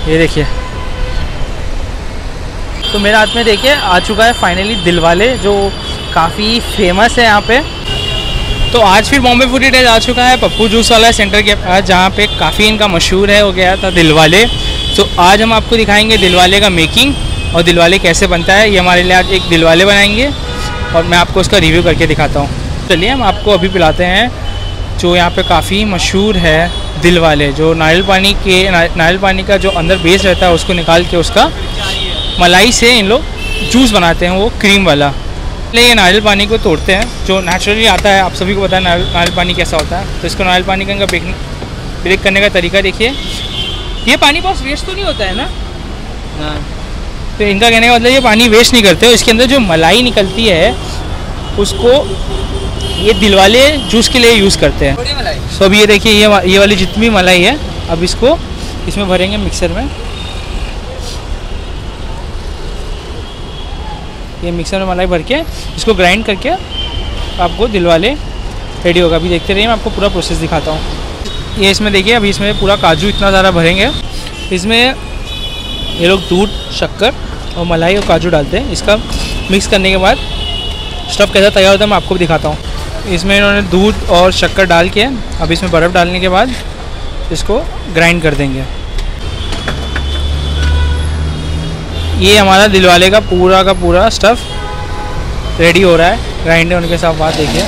ये देखिए, तो मेरे हाथ में देखिए आ चुका है फाइनली दिलवाले, जो काफ़ी फेमस है यहाँ पे। तो आज फिर बॉम्बे फूडी डेज आ चुका है पप्पू जूस वाला सेंटर के पास, जहाँ पे काफ़ी इनका मशहूर है हो गया था दिलवाले। तो आज हम आपको दिखाएंगे दिलवाले का मेकिंग और दिलवाले कैसे बनता है। ये हमारे लिए आज एक दिलवाले बनाएंगे और मैं आपको उसका रिव्यू करके दिखाता हूँ। चलिए हम आपको अभी पिलाते हैं जो यहाँ पे काफ़ी मशहूर है दिलवाले, जो नारियल पानी का जो अंदर बेस रहता है उसको निकाल के उसका मलाई से इन लोग जूस बनाते हैं, वो क्रीम वाला। ये नारियल पानी को तोड़ते हैं जो नेचुरली आता है, आप सभी को पता है नारियल पानी कैसा होता है। तो इसको नारियल पानी का इनका ब्रेक करने का तरीका देखिए। ये पानी बहुत वेस्ट तो नहीं होता है ना? तो इनका कहने का मतलब ये पानी वेस्ट नहीं करते, इसके अंदर जो मलाई निकलती है उसको ये दिलवाले जूस के लिए यूज़ करते हैं। सो अब ये देखिए ये वाली जितनी मलाई है, अब इसको इसमें भरेंगे मिक्सर में। ये मिक्सर में मलाई भर के इसको ग्राइंड करके आपको दिलवाले रेडी होगा। अभी देखते रहिए, मैं आपको पूरा प्रोसेस दिखाता हूँ। ये इसमें देखिए, अभी इसमें पूरा काजू इतना ज़्यादा भरेंगे। इसमें ये लोग दूध, शक्कर और मलाई और काजू डालते हैं। इसका मिक्स करने के बाद स्टफ़ कैसा तैयार होता है मैं आपको भी दिखाता हूँ। इसमें इन्होंने दूध और शक्कर डाल के अब इसमें बर्फ़ डालने के बाद इसको ग्राइंड कर देंगे। ये हमारा दिलवाले का पूरा स्टफ़ रेडी हो रहा है ग्राइंड होने के साथ। बात देखिए,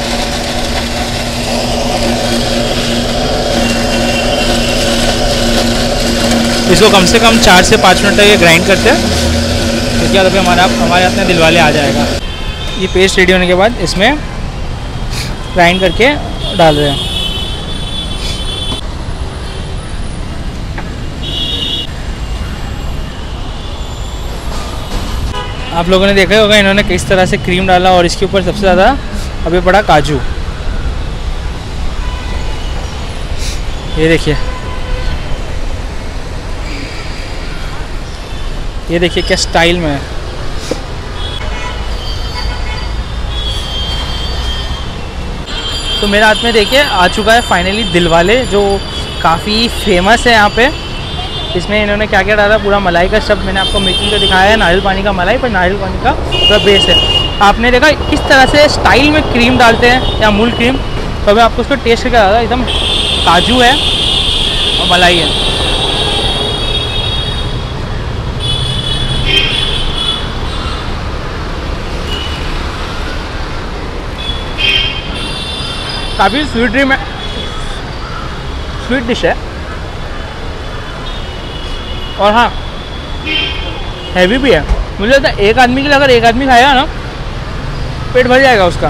इसको कम से कम 4 से 5 मिनट तक ये ग्राइंड करते हैं, क्योंकि अभी हमारे हाथ में दिलवाले आ जाएगा। ये पेस्ट रेडी होने के बाद इसमें ग्राइंड करके डाल रहे हैं। आप लोगों ने देखा होगा इन्होंने किस तरह से क्रीम डाला और इसके ऊपर सबसे ज़्यादा अभी पड़ा काजू। ये देखिए क्या स्टाइल में है। तो मेरे हाथ में देखिए आ चुका है फाइनली दिलवाले, जो काफ़ी फेमस है यहाँ पे। इसमें इन्होंने क्या क्या डाला, पूरा मलाई का शब्द मैंने आपको मेकिंग का दिखाया है। नारियल पानी का मलाई, पर नारियल पानी का पूरा बेस है। आपने देखा किस तरह से स्टाइल में क्रीम डालते हैं या अमूल क्रीम। तो मैं आपको उसको टेस्ट करके डाला, एकदम काजू है और मलाई है। काफ़ी स्वीट डिश है और हाँ हैवी भी है। मुझे लगता है एक आदमी के लिए, अगर एक आदमी खाएगा ना पेट भर जाएगा उसका।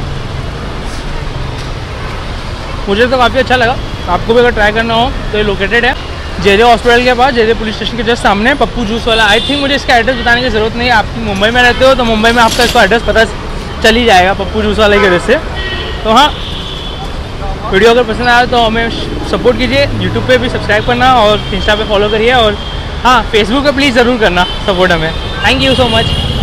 मुझे तो काफ़ी अच्छा लगा। आपको भी अगर ट्राई करना हो तो ये लोकेटेड है जेजे हॉस्पिटल के पास, जेजे पुलिस स्टेशन के जस्ट सामने, पप्पू जूस वाला। आई थिंक मुझे इसका एड्रेस बताने की ज़रूरत नहीं है। आप मुंबई में रहते हो तो मुंबई में आपका इसका एड्रेस पता चल ही जाएगा पप्पू जूस वाले की वजह से। तो हाँ, वीडियो अगर पसंद आया तो हमें सपोर्ट कीजिए। यूट्यूब पे भी सब्सक्राइब करना और इंस्टा पे फॉलो करिए, और हाँ फेसबुक पे प्लीज़ ज़रूर करना सपोर्ट हमें। Thank you so much.